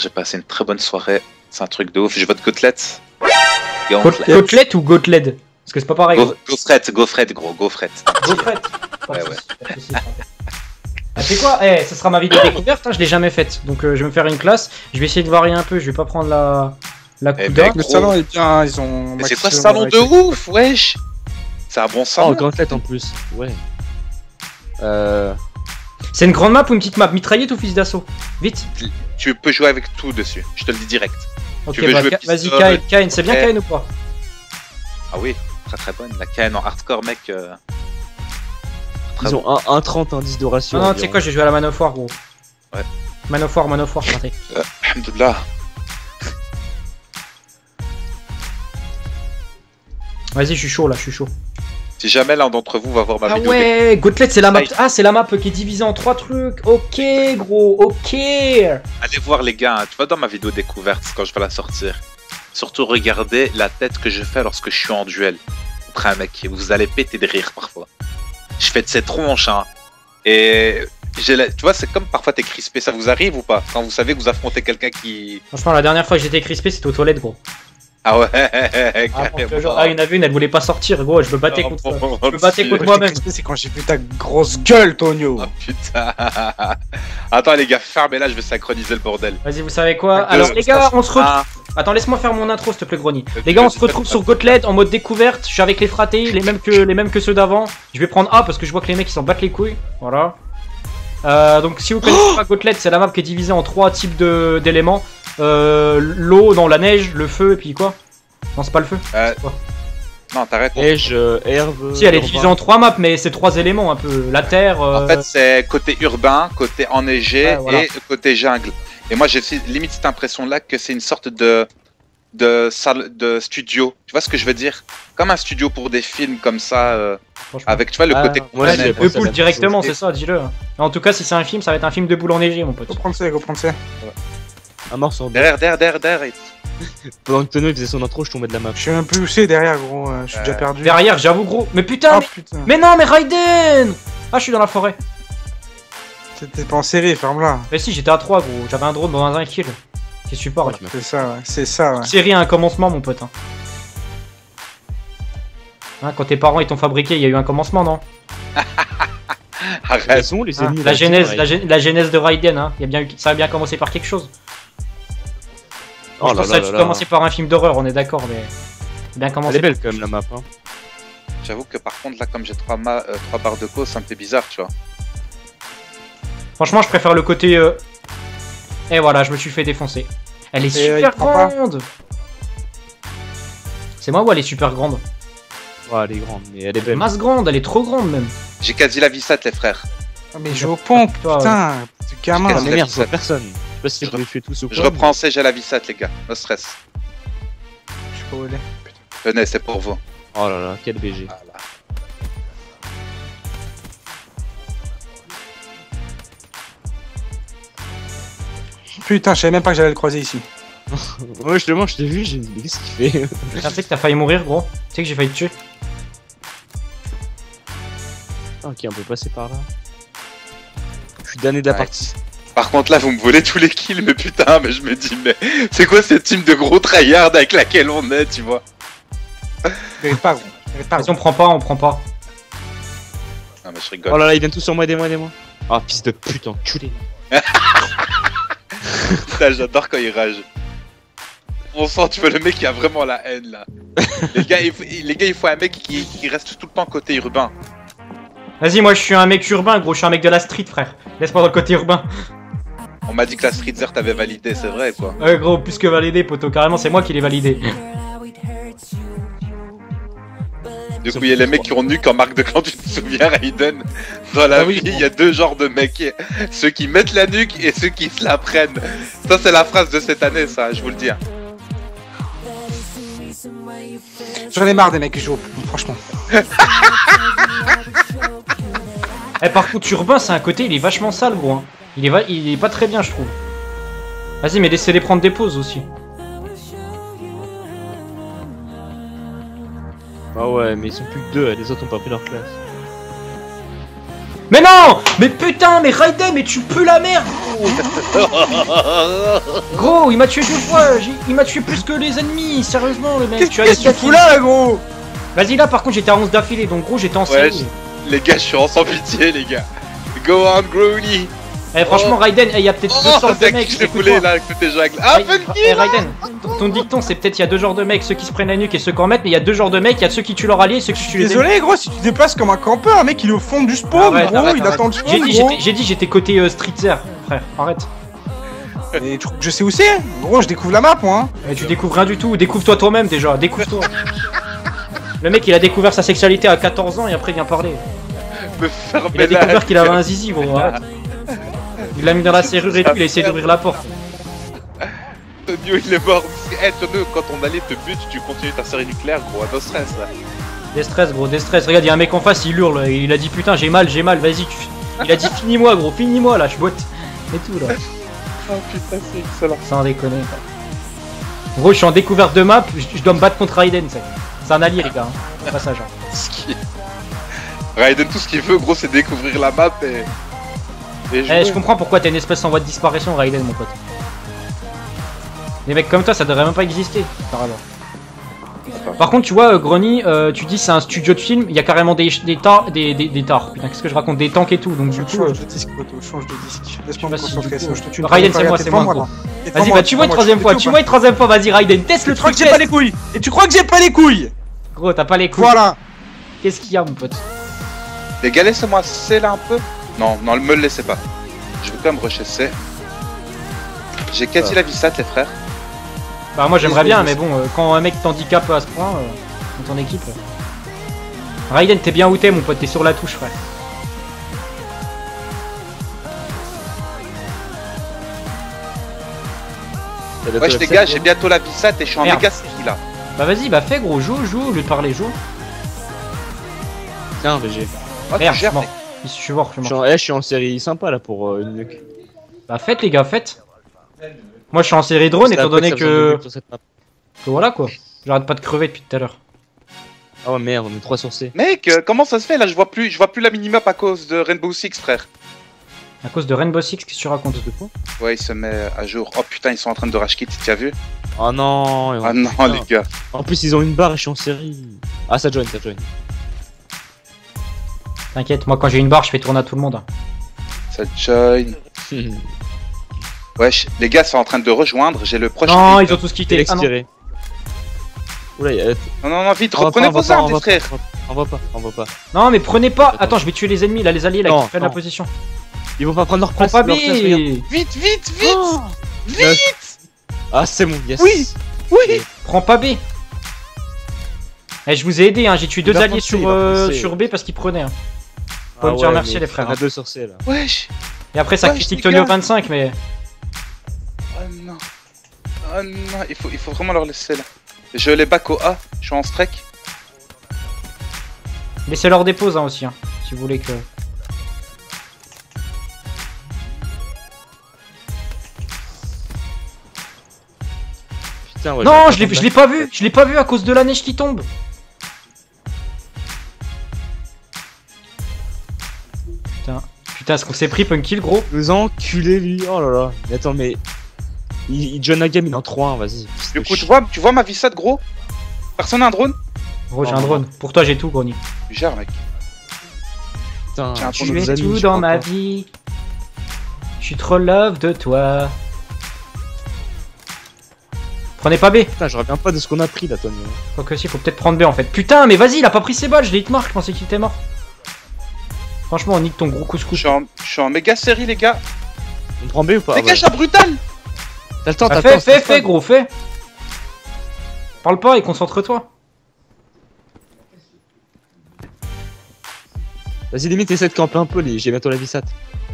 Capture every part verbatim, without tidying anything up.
j'ai passé une très bonne soirée. C'est un truc de ouf. Je vote Côtelette. Côtelette ou Gotled? Parce que c'est pas pareil. Gaufrette, gaufrette, gros, gaufrette. Gaufrette. Ouais, ouais. Ah, c'est quoi? Eh, ça sera ma vidéo découverte, hein, je l'ai jamais faite. Donc euh, je vais me faire une classe. Je vais essayer de varier un peu. Je vais pas prendre la la Eh Kuda. mec, Le salon est bien, ils ont. Mais c'est quoi ce salon de ouf, wesh? C'est un bon salon. Oh, Gauntlet en plus, ouais. Euh... C'est une grande map ou une petite map? Mitraillette ou fusil d'assaut? Vite. Tu peux jouer avec tout dessus. Je te le dis direct. Ok, Tu veux bah, jouer Ka- vas-y, pistolet, Kain, Kain, c'est bien ok. Kain ou pas? Ah oui, très très bonne. La K N en hardcore, mec. Euh... très Ils bon. ont un un trente, un dix de ratio. Non, non, tu sais quoi, je vais jouer à la Man of War, gros. Ouais. Man of War, Man of War, partez. Euh, Alhamdoulilah. Vas-y, je suis chaud là, je suis chaud. Si jamais l'un d'entre vous va voir ma Ah vidéo. ouais, Gauntlet, c'est la map. Aïe. Ah, c'est la map qui est divisée en trois trucs. Ok, gros, ok. Allez voir les gars, hein. Tu vois dans ma vidéo découverte quand je vais la sortir. Surtout regardez la tête que je fais lorsque je suis en duel contre un mec. Vous allez péter de rire parfois. Je fais de ces tronches, hein. Et j'ai la... tu vois, c'est comme parfois t'es crispé. Ça vous arrive ou pas? Quand vous savez que vous affrontez quelqu'un qui... Franchement, la dernière fois que j'étais crispé, c'était aux toilettes, gros. Ah ouais, Ah, carrément. le jour- ah, il y en avait une, elle voulait pas sortir, gros. Je me battais contre, je me battais contre moi-même. C'est quand j'ai vu ta grosse gueule, Tonio. Oh putain. Attends les gars, fermez-la, je vais synchroniser le bordel. Vas-y, vous savez quoi? Deux, Alors, les gars, on se retrouve. Ah, Attends, laisse-moi faire mon intro, s'il te plaît, Grony. Ok, Les gars, on vas-y, se retrouve fais-le. sur Gauntlet en mode découverte. Je suis avec les fratés, les mêmes que, les mêmes que ceux d'avant. Je vais prendre A parce que je vois que les mecs ils s'en battent les couilles. Voilà. Euh, donc, si vous connaissez pas Gauntlet, c'est la map qui est divisée en trois types de- d'éléments. Euh, l'eau, dans la neige, le feu, et puis quoi? Non, c'est pas le feu. Euh, C'est quoi non, t'arrêtes. Neige, euh, herbe... Si, elle est urbain. divisée en trois maps, mais c'est trois éléments un peu. La terre. euh, En fait, c'est côté urbain, côté enneigé Ouais, voilà. et côté jungle. Et moi, j'ai aussi limite cette impression-là que c'est une sorte de de salle de studio. Tu vois ce que je veux dire? Comme un studio pour des films comme ça, euh, franchement. avec tu vois le Ah, côté. moi, Ouais, j'ai le pensé à la pool même directement, chose. c'est ça, dis-le. En tout cas, si c'est un film, ça va être un film de boule enneigée, mon pote. Go prendre ça, go prendre ça. Un mort sur deux. Derrière, derrière, derrière, derrière. Pendant que Tono il faisait son intro, je tombais de la map. Je sais même plus où c'est derrière, gros. euh, Je suis Euh, déjà perdu. Derrière, j'avoue, gros. Mais putain, Oh mais... putain. mais non, mais Raiden. Ah, je suis dans la forêt. T'es pas en série, ferme-la. Mais si, j'étais à trois, gros. J'avais un drone dans un kill. Qu'est-ce que tu parles? C'est ça, ouais. C'est ça, ouais. Série à un commencement, mon pote. Hein. Hein, quand tes parents ils t'ont fabriqué, il y a eu un commencement, non? Arrête. Quels sont les Hein, ennemis la, là, genèse, ouais. la, gé- la genèse de Raiden, hein. Il y a bien eu- ça a bien commencé par quelque chose. Oh je là pense que ça là a là dû là. commencer par un film d'horreur, on est d'accord, mais. c'est bien Elle commencé. est belle quand même la map. Hein. J'avoue que par contre là, comme j'ai trois, ma... euh, trois barres de cause, ça me fait bizarre, tu vois. Franchement, je préfère le côté. euh, Et voilà, je me suis fait défoncer. Elle est Et, euh, super il prend pas. grande. C'est moi ou elle est super grande? Ouais, elle est grande, mais elle est belle. Masse grande, elle est trop grande même. J'ai quasi la vissette, les frères. Ah, mais j'ai au pompe, Toi, putain. Du gamin. Ah, Qu'est-ce mais que merde, c'est je vois que personne. Je sais pas si Je vous pouvez tuer tous ou quoi. Je reprends en C, j'ai la vissette, les gars. No stress. Je sais pas où elle est. Venez, c'est pour vous. Oh là là, quel B G. Voilà. Putain, je savais même pas que j'allais le croiser ici. Ouais, justement, je t'ai vu, j'ai dit, mais qu'est-ce qu'il fait? Tu sais que t'as failli mourir, gros. Tu sais que j'ai failli te tuer. Ok, on peut passer par là. Je suis damné de la Ouais. partie. Par contre là, vous me volez tous les kills, mais putain, mais je me dis, mais c'est quoi cette team de gros tryhard avec laquelle on est, tu vois? Mérite pas, gros. Mérite pas, Vas-y, gros. on prend pas, on prend pas. Non mais je Oh rigole. là là, ils viennent tous sur moi, aidez-moi, aidez-moi. Ah, fils de pute, enculé. Putain, j'adore quand il rage. On sent, tu vois, le mec qui a vraiment la haine là. les, gars, il faut, les gars, il faut un mec qui, qui reste tout le temps côté urbain. Vas-y, moi je suis un mec urbain, gros. Je suis un mec de la street, frère. Laisse-moi dans le côté urbain. On m'a dit que la Street Zert t'avait validé, c'est vrai quoi. Ouais, gros, plus que validé, poto. Carrément, c'est moi qui l'ai validé. Du coup, il y a les mecs qui ont nu en marque de clan, tu te souviens, Raiden? Dans la Ah oui. vie, il y a deux genres de mecs. Ceux qui mettent la nuque et ceux qui se la prennent. Ça, c'est la phrase de cette année, ça, je vous le dis. hein. J'en ai marre des mecs qui jouent, franchement. Eh, par contre, urbain, c'est un côté, il est vachement sale, gros. hein. Il est, va... il est pas très bien, je trouve. Vas-y, mais laissez-les prendre des pauses aussi. Ah ouais, mais ils sont plus que deux, les autres ont pas pris leur place. Mais non! Mais putain, mais Raiden, mais tu pues la merde, gros. Gros, il m'a tué deux fois, j'ai- il m'a tué plus que les ennemis, sérieusement le mec. Qu'est-ce Tu as qu'est-ce que tu fous là, gros? Vas-y là, par contre, j'étais à onze d'affilée, donc gros, j'étais en Ouais, série. les gars, je suis en sans pitié, les gars. Go on, Grony. Eh, franchement, Raiden, il y a peut-être deux Oh, sortes de c'est mecs. qui je voulais là avec tes jungles. Ah, Ra- Funky. eh, Raiden, ton- ton dicton, c'est peut-être il y a deux genres de mecs, ceux qui se prennent la nuque et ceux qui en mettent, mais il y a deux genres de mecs, il y a ceux qui tuent leur allié et ceux qui tuent les ennemis. Désolé, gros, si tu te déplaces comme un campeur, un mec il est au fond du spawn, Arrête, gros, arrête, il arrête. attend le J'ai spawn, dit, gros. j'étais- j'ai dit, j'étais côté euh, Streetzer, frère, arrête. Et tu- je sais où c'est, gros, je découvre la map, moi. Hein. Mais tu découvres rien du tout, découvre-toi toi-même déjà, découvre-toi. Le mec, il a découvert sa sexualité à quatorze ans et après il vient parler. Me fermer Il a la découvert qu'il avait gueule. un zizi, gros, arrête. Il l'a mis dans la serrure et tout, il a essayé d'ouvrir la porte. Tonio, il est mort. Eh, Tonio, quand on allait te bute, tu continues ta série nucléaire, gros. No stress là. Des stress, gros, des stress. Regarde, il y a un mec en face, il hurle, il a dit putain, j'ai mal, j'ai mal, vas-y. Tu... Il a dit finis-moi, gros, finis-moi là, je boite. Et tout là. Oh putain, c'est excellent. Sans déconner. Gros, je suis en découverte de map, je, je dois me battre contre Raiden, c'est. C'est un allié, les gars, hein. Au passage. hein. Ce qui- Raiden, tout ce qu'il veut, gros, c'est découvrir la map et. et Eh, jouer. je comprends pourquoi t'es une espèce en voie de disparition, Raiden, mon pote. Des mecs comme toi, ça devrait même pas exister, par alors. Par contre, tu vois, euh, Grony, euh, tu dis c'est un studio de film, il y a carrément des des tar, des des, des tars. Putain, qu'est-ce que je raconte, des tanks et tout. Donc du coup, euh, Change de disque, Poto, change de disque. Laisse-moi me vas-y, concentrer, du coup, sinon je te tue. Raiden, c'est moi, c'est moi, gros. vas-y, bah tu vois une troisième fois, tu vois une troisième fois, vas-y, Raiden, teste le Tu crois truc. que j'ai pas teste. les couilles? Et tu crois que j'ai pas les couilles? Gros, t'as pas les couilles. Voilà. Qu'est-ce qu'il y a, mon pote? Les gars, laissez-moi C là un peu. Non, non, me le laissez pas. Je veux quand même rusher C. J'ai quasi la Vissat, les frères. Bah moi j'aimerais bien, mais Désolé, bon, euh, quand un mec t'handicape à ce point, euh, dans ton équipe. euh. Raiden, t'es bien où t'es, mon pote, t'es sur la touche, frère. Wesh, les gars, j'ai bientôt la Vissat et je suis en Merde. méga série là. Bah vas-y, bah fais gros, joue, joue, au lieu de parler, joue. Tiens, V G. Oh, Merde, tu je suis gères, mort. mec. Je suis mort, je Je suis suis mort. en, eh, je suis en série sympa là pour euh, une nuque. Bah faites les gars, faites. Moi je suis en série drone C'est la étant fois donné ça besoin de que... nuque sur cette map. que voilà quoi. J'arrête pas de crever depuis tout à l'heure. Ah ouais, merde, on est trois sur C. Mec, euh, comment ça se fait là? Je vois plus, je vois plus la minimap à cause de Rainbow Six, frère. À cause de Rainbow Six, qu'est-ce que tu racontes? Ouais, il se met à jour. Oh putain, ils sont en train de rush kit, tu as vu? Oh non. et on- Ah non, putain. les gars. En plus, ils ont une barre et je suis en série. Ah, ça join, ça join. T'inquiète, moi quand j'ai une barre, je fais tourner à tout le monde. hein. Ça join. Wesh, les gars sont en train de rejoindre. J'ai le prochain. Non, hit. ils ont tous Quel quitté. Ah non. expiré. Oula, il y a... Non, non, non, vite, On va reprenez pas, on va vos pas, armes, on les va frères. pas, On va pas, on va pas. non mais prenez pas. Attends. Attends, je vais tuer les ennemis là, les alliés là Non, qui prennent la non. position. Ils vont pas prendre leur Prends place. pas leur place, regarde. B. Vite, vite, vite. Oh Vite. Ah, c'est bon, yes. Oui. Oui. Prends pas B. Eh, je vous ai aidé, hein. J'ai tué deux va alliés foncer, sur, il va euh, foncer. sur B parce qu'ils prenaient. Hein. Faut Ah me ouais, dire remercier mais les frères. On a hein. deux sur C là. Wesh. Et après ça Ouais, critique les Tonio gars. vingt-cinq, mais. Oh non. Oh non, il faut, il faut vraiment leur laisser là. Je les back au A, je suis en strike. Laissez leur des pauses hein, aussi, hein, si vous voulez que. Putain, ouais. non, vais je l'ai pas je l'ai pas vu, je l'ai pas vu à cause de la neige qui tombe. Putain, putain, est-ce qu'on s'est pris Punky le gros? Nous enculé lui. Oh là là. Mais attends, mais. Il, il John la game, il est en trois un, vas-y. Du coup, tu vois, tu vois ma Vissat, gros? Personne n'a un drone? Gros, j'ai Oh, un non. drone. Pour toi, j'ai tout, Grony. Tu gères, mec. Putain, Tiens, pour Tu nos es amis, tout je dans crois ma pas. vie. Je suis trop love de toi. Prenez pas B. Putain, je reviens pas de ce qu'on a pris là, Tony. Quoique si, faut peut-être prendre B en fait. Putain, mais vas-y, il a pas pris ses balles, je l'ai hit mark, je pensais qu'il était mort. Franchement, on nique ton gros Je couscous. suis en, je suis en méga série, les gars. On prend B ou pas? Dégage la brutale. T'as le temps, Bah, t'as le fais, temps. fais, c'est fais, pas- gros, fais. Parle pas et concentre-toi. Vas-y, limite, essaie de camper un peu, les... j'ai bientôt la Vissat.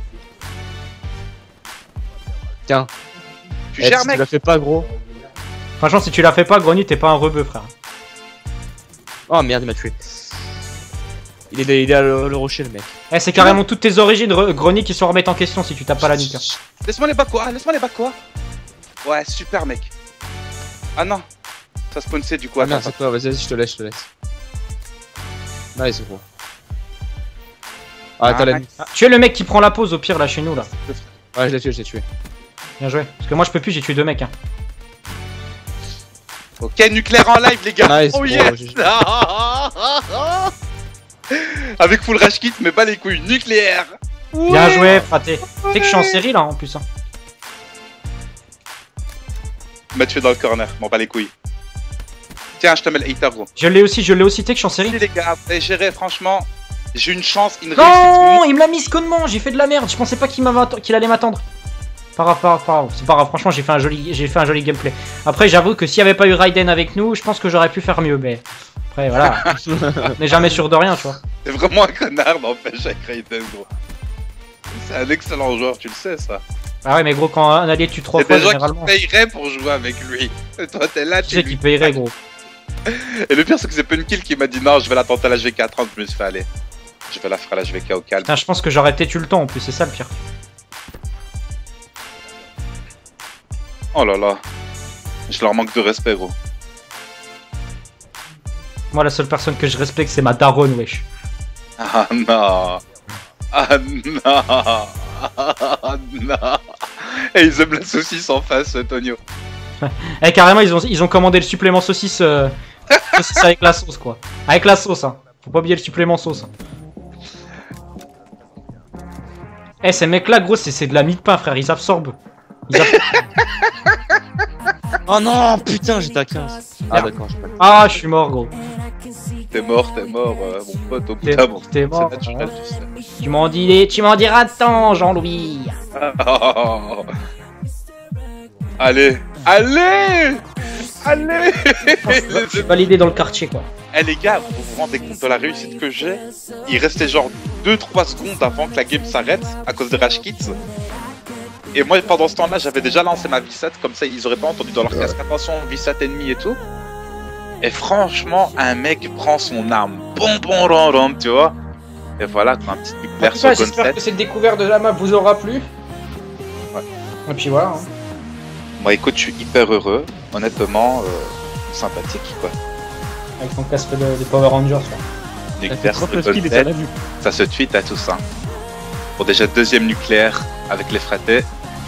Tiens, Tu eh, gères, si tu mec. la fais pas, gros. Franchement, si tu la fais pas, Grony, t'es pas un rebeu, frère. Oh merde, il m'a tué. Il est, il est à le, le rocher, le mec. Eh, c'est carrément toutes tes origines, Re- Grony, qui se remettent en question si tu tapes pas la nuque. hein. Laisse-moi les back au A, laisse-moi les back au A. Ouais, super, mec. Ah non. Ça spawn C, du coup. Ah Attends, merde, c'est quoi? Vas-y, vas-y, je te laisse, je te laisse. Nice, gros. Ah, t'as la nuit. Ah, tuez le mec qui prend la pause au pire là chez nous là. Ouais, je l'ai tué, je l'ai tué. Bien joué. Parce que moi je peux plus, j'ai tué deux mecs. Hein. Ok, nucléaire en live, les gars. Nice, Oh bon, yes. G G. Avec full rush kit, mais pas les couilles. Nucléaire. Bien joué, fraté. Tu sais que je suis en série là en plus. Hein. M'a tué dans le corner, m'en bats les couilles. Tiens, je te mets le hater, gros. Je l'ai aussi, je l'ai aussi, tu sais que je suis en série. Les gars, vous avez géré, franchement. J'ai une chance, une Non, réussite. il me l'a mis connement, j'ai fait de la merde. Je pensais pas qu'il m'avait qu'il allait m'attendre. Pas grave, pas grave, pas grave. C'est pas grave, franchement, j'ai fait un joli, j'ai fait un joli gameplay. Après, j'avoue que s'il y avait pas eu Raiden avec nous, je pense que j'aurais pu faire mieux, mais après, voilà. On n'est jamais sûr de rien, tu vois. C'est vraiment un connard, n'empêche, avec Raiden, gros. C'est un excellent joueur, tu le sais, ça. Ah ouais, mais gros, quand un allié tue trois C'est fois, des gens généralement. qui payeraient pour jouer avec lui. Et toi, t'es là, Tu tu sais qu'il payerait, gros. Et le pire, c'est que c'est Punkill qui m'a dit non, je vais la tenter à l'H V K à trente, je me suis fait aller. Je vais la faire à l'H V K au calme. Putain, je pense que j'aurais peut-être eu le temps en plus, c'est ça le pire. Oh là là. Je leur manque de respect, gros. Moi, la seule personne que je respecte, c'est ma daronne, wesh. Ah non. Ah non. Ah non. Et ils aiment la saucisse en face, Tonio. Eh, carrément, ils ont, ils ont commandé le supplément saucisse, euh, saucisse avec la sauce, quoi. Avec la sauce, hein. Faut pas oublier le supplément sauce. Hein. Eh, ces mecs-là, gros, c'est de la mie de pain, frère. Ils absorbent. Ils absorbent. Oh non, putain, j'étais à quinze. Ah, d'accord, j'ai pas. Ah, je suis mort, gros. T'es mort, t'es mort, euh, mon pote, au bout T'es d'un moment. t'es mort. C'est naturel, tu sais. Tu m'en dis, tu m'en diras tant, Jean-Louis. Oh. Allez, allez, allez. Je suis validé dans le quartier, quoi. Eh les gars, vous vous rendez compte de la réussite que j'ai? Il restait genre deux trois secondes avant que la game s'arrête à cause de Rush Kits. Et moi pendant ce temps-là j'avais déjà lancé ma V sept, comme ça ils auraient pas entendu dans leur casque attention V sept ennemi et tout. Et franchement un mec prend son arme, bon bon rom rom, tu vois. Et voilà, un petit nucléaire sur J'espère Gunset. que cette découverte de la map vous aura plu. Ouais. Et puis voilà. Hein. Moi écoute, je suis hyper heureux, honnêtement, euh, sympathique quoi. Avec ton casque de, de Power Rangers, quoi. Nucléaire sur skill et ça Gunset, l'a vu. ça se tweet à tout ça. Pour déjà deuxième nucléaire avec les fratés.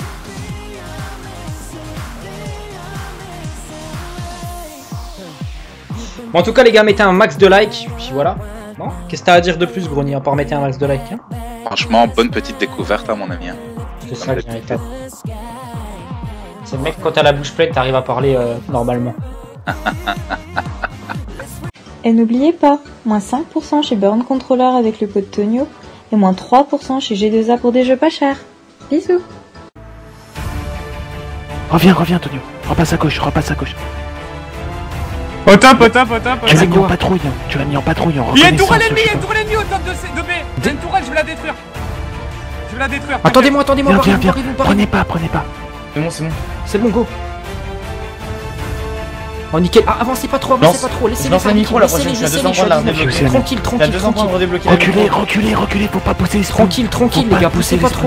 Bon, en tout cas, les gars, mettez un max de likes. Puis voilà. Non? Qu'est-ce que t'as à dire de plus, Grony, à part mettre un max de likes, hein? Franchement, bonne petite découverte à mon ami. Hein. C'est ça qui est top. C'est le mec, quand t'as la bouche pleine, t'arrives à parler euh, normalement. Et n'oubliez pas, moins cinq pour cent chez Burn Controller avec le code Tonio et moins trois pour cent chez G deux A pour des jeux pas chers. Bisous. Reviens, reviens, Tonio. Repasse à gauche, repasse à gauche. Potin, potin, potin, Tu potin. l'as mis en patrouille, hein. Tu l'as mis en patrouille en Il y a une reconnaissance, tourelle ennemie, il y a je une tourelle ennemie au top de, C- de B. Il y a une tourelle, je vais la détruire. Je vais la détruire. Attendez-moi, attendez-moi, Viens, viens, barrez-vous, viens. barrez-vous, barrez-vous. Prenez pas, prenez pas. C'est bon, c'est bon. C'est bon, go. Oh, nickel. Ah, avancez pas trop, avancez Lance- pas trop. je Laissez-les lance un faire, micro, la laissez-les, prochaine, je suis à laissez-les, deux cents points de la je suis à redébloquer. Tranquille, Il y a tranquille, deux cents points tranquille. de redébloquer. la Reculez, micro. reculez, reculez, faut pas pousser les Tranquille, tranquille, Faut les pas gars, pousser poussez pas les trop.